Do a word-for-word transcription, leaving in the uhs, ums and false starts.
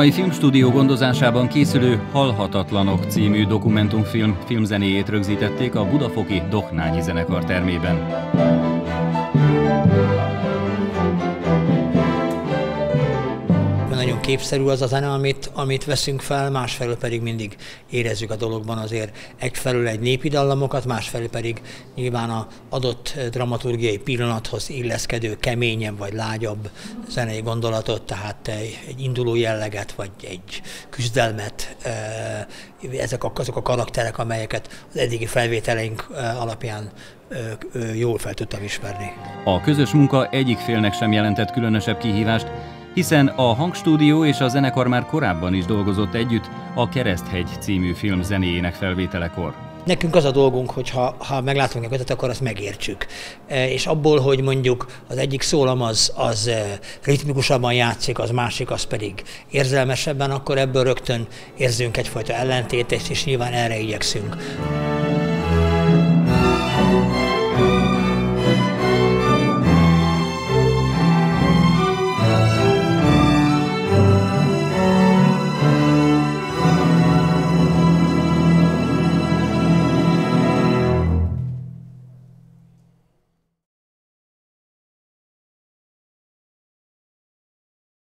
Kosmai Filmstúdió gondozásában készülő Halhatatlanok című dokumentumfilm filmzenéjét rögzítették a budafoki Dohnányi zenekar termében. Nagyon képszerű az a zene, amit, amit veszünk fel, másfelől pedig mindig érezzük a dologban azért egyfelől egy népi dallamokat, másfelől pedig nyilván az adott dramaturgiai pillanathoz illeszkedő, keményebb vagy lágyabb zenei gondolatot, tehát egy, egy induló jelleget vagy egy küzdelmet, ezek azok a karakterek, amelyeket az eddigi felvételeink alapján jól fel tudtam ismerni. A közös munka egyik félnek sem jelentett különösebb kihívást, hiszen a hangstúdió és a zenekar már korábban is dolgozott együtt a Kereszthegy című film zenéjének felvételekor. Nekünk az a dolgunk, hogy ha, ha meglátunk egy kötet, akkor azt megértsük. És abból, hogy mondjuk az egyik szólam az, az ritmikusabban játszik, az másik az pedig érzelmesebben, akkor ebből rögtön érzünk egyfajta ellentétet, és nyilván erre igyekszünk.